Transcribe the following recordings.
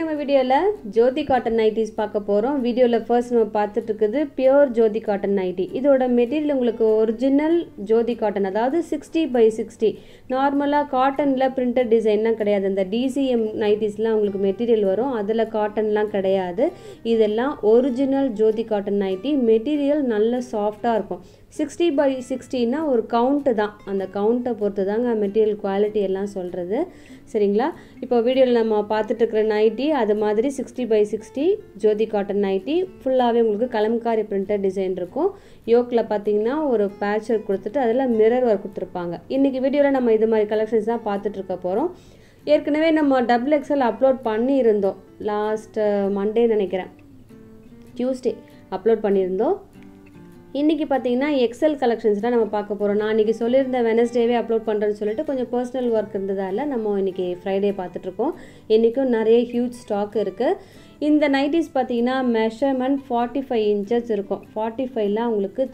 இன்னைக்கு நம்ம வீடியோல ஜோதி காட்டன் நைட்டிஸ் பார்க்க போறோம். வீடியோல ஃபர்ஸ்ட் நம்ம பார்த்துட்டு இருக்குது பியூர் ஜோதி காட்டன் நைட்டி. இதோட மெட்டீரியல் உங்களுக்கு ஒரிஜினல் ஜோதி காட்டன், அதாவது 60/60. நார்மலா காட்டன்ல பிரிண்டட் டிசைன்லாம் கிடையாது. இந்த DCM நைட்டிஸ்லாம் உங்களுக்கு மெட்டீரியல் வரும், அதில் காட்டன்லாம் கிடையாது. இதெல்லாம் original Jothi cotton nighty. Material நல்ல சாஃப்டாக இருக்கும். 60/60னா ஒரு கவுண்ட்டு தான், அந்த கவுண்ட்டை பொறுத்து தாங்க மெட்டீரியல் குவாலிட்டி எல்லாம் சொல்கிறது. சரிங்களா? இப்போ வீடியோவில் நம்ம பார்த்துட்டு இருக்கிற நைட்டி அது மாதிரி 60/60 ஜோதி காட்டன் நைட்டி. ஃபுல்லாகவே உங்களுக்கு கலம்காரி பிரிண்டட் டிசைன் இருக்கும். யோக்கில் பார்த்தீங்கன்னா ஒரு பேட்ச் ஒர்க் கொடுத்துட்டு அதில் மிரர் ஒர்க் கொடுத்துருப்பாங்க. இன்றைக்கி வீடியோவில் நம்ம இது மாதிரி கலெக்ஷன்ஸ் தான் பார்த்துட்டு இருக்க போகிறோம். ஏற்கனவே நம்ம XXL அப்லோட் பண்ணியிருந்தோம். லாஸ்ட் மண்டே நினைக்கிறேன், டியூஸ்டே அப்லோட் பண்ணியிருந்தோம். இன்றைக்கி பார்த்தீங்கன்னா XL கலெக்ஷன்ஸ் தான் நம்ம பார்க்க போகிறோம். நான் இன்றைக்கி சொல்லியிருந்த வெனஸ்டேவே அப்லோட் பண்ணுறேன்னு சொல்லிட்டு கொஞ்சம் பர்சனல் ஒர்க் இருந்ததால் நம்ம இன்றைக்கி ஃப்ரைடே பார்த்துட்ருக்கோம். இன்றைக்கும் நிறைய ஹியூஜ் ஸ்டாக் இருக்குது. இந்த நைட்டிஸ் பார்த்தீங்கன்னா மெஷர்மெண்ட் 45 inches இருக்கும். 45லாம் உங்களுக்கு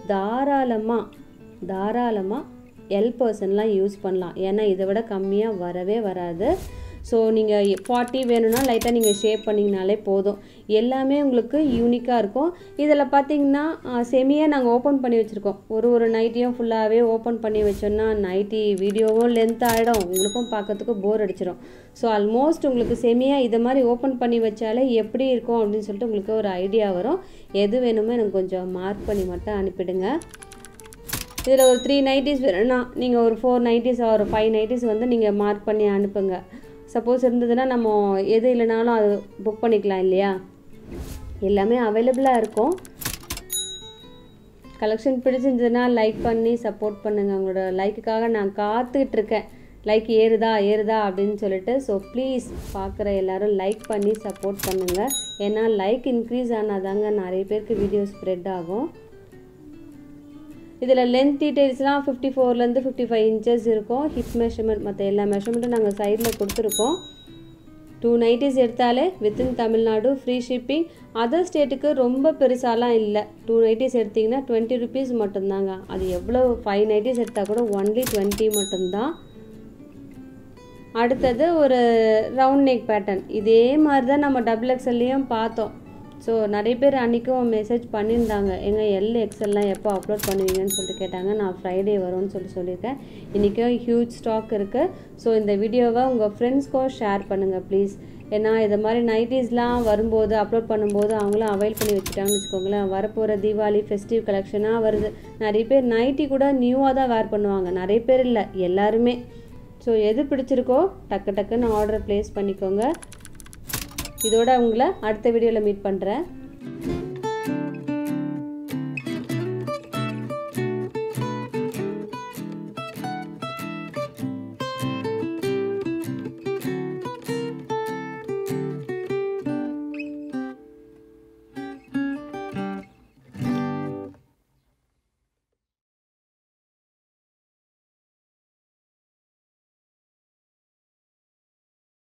தாராளமாக எல் பர்சன்லாம் யூஸ் பண்ணலாம். ஏன்னா இதை விட கம்மியாக வரவே வராது. ஸோ நீங்கள் 40 வேணும்னா லைட்டாக நீங்கள் ஷேப் பண்ணிங்கனாலே போதும். எல்லாமே உங்களுக்கு யூனிக்காக இருக்கும். இதில் பார்த்தீங்கன்னா செமியாக நாங்கள் ஓப்பன் பண்ணி வச்சுருக்கோம். ஒரு நைட்டியும் ஃபுல்லாகவே ஓப்பன் பண்ணி வச்சோன்னா நைட்டி வீடியோவும் லென்த் ஆகிடும், உங்களுக்கும் பார்க்கறதுக்கு போர் அடிச்சிடும். ஸோ ஆல்மோஸ்ட் உங்களுக்கு செமியாக இதை மாதிரி ஓப்பன் பண்ணி வச்சாலே எப்படி இருக்கும் அப்படின்னு சொல்லிட்டு உங்களுக்கு ஒரு ஐடியா வரும். எது வேணுமோ எனக்கு கொஞ்சம் மார்க் பண்ணி மட்டும் அனுப்பிடுங்க. இதில் ஒரு 3 நைட்டிஸ் வேணும்னா நீங்கள் ஒரு 4 நைட்டிஸ் ஒரு 5 நைட்டிஸ் வந்து நீங்கள் மார்க் பண்ணி அனுப்புங்க. சப்போஸ் இருந்ததுன்னா நம்ம எது இல்லைனாலும் அது புக் பண்ணிக்கலாம் இல்லையா? எல்லாமே அவைலபிளாக இருக்கும். கலெக்ஷன் பிடிச்சிருந்ததுன்னா லைக் பண்ணி சப்போர்ட் பண்ணுங்கள். உங்களோட லைக்குக்காக நான் காத்துட்ருக்கேன். லைக் ஏறுதா அப்படின்னு சொல்லிட்டு. ஸோ ப்ளீஸ் பார்க்குற எல்லோரும் லைக் பண்ணி சப்போர்ட் பண்ணுங்கள். ஏன்னா லைக் இன்க்ரீஸ் ஆனால் தாங்க நிறைய பேருக்கு வீடியோ ஸ்ப்ரெட் ஆகும். இதில் லென்த் டீட்டெயில்ஸ்லாம் 54லேருந்து 55 inches இருக்கும். ஹிப் மெஷர்மெண்ட் மற்ற எல்லா மெஷர்மெண்ட்டும் நாங்கள் சைடில் கொடுத்துருக்கோம். 2 நைட்டிஸ் எடுத்தாலே within Tamil Nadu free shipping. Other ஸ்டேட்டுக்கு ரொம்ப பெருசாலாம் இல்லை. 2 நைட்டிஸ் எடுத்திங்கன்னா 20 rupees மட்டும்தாங்க. அது எவ்வளோ 5 நைட்டிஸ் எடுத்தால் கூட ஒன்லி 20 மட்டும்தான். அடுத்தது ஒரு ரவுண்ட் நெக் பேட்டர்ன். இதே மாதிரி தான் நம்ம XXLலையும் பார்த்தோம். ஸோ நிறைய பேர் அன்றைக்கும் மெசேஜ் பண்ணியிருந்தாங்க, எங்கள் XLலாம் எப்போ அப்லோட் பண்ணுவீங்கன்னு சொல்லிட்டு கேட்டாங்க. நான் ஃப்ரைடே வரும்னு சொல்லியிருக்கேன். இன்றைக்கும் ஹியூஜ் ஸ்டாக் இருக்குது. ஸோ இந்த வீடியோவை உங்கள் ஃப்ரெண்ட்ஸ்க்கும் ஷேர் பண்ணுங்கள் ப்ளீஸ். ஏன்னா இது மாதிரி நைட்டிஸ்லாம் வரும்போது அப்லோட் பண்ணும்போது அவங்களும் அவைல் பண்ணி வச்சுட்டாங்கன்னு வச்சுக்கோங்களேன். வரப்போகிற தீபாவளி ஃபெஸ்டிவ் கலெக்ஷனாக வருது. நிறைய பேர் நைட்டி கூட நியூவாக தான் வேர் பண்ணுவாங்க, நிறைய பேர் இல்லை, எல்லாருமே. ஸோ எது பிடிச்சிருக்கோ டக்குன்னு ஆர்டர் ப்ளேஸ் பண்ணிக்கோங்க. இதோட உங்களை அடுத்த வீடியோவில் மீட் பண்ணுறேன்.